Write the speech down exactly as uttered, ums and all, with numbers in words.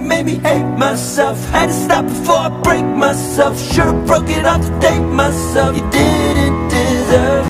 made me hate myself. Had to stop before I break myself. Should've broke it off to date myself. You didn't deserve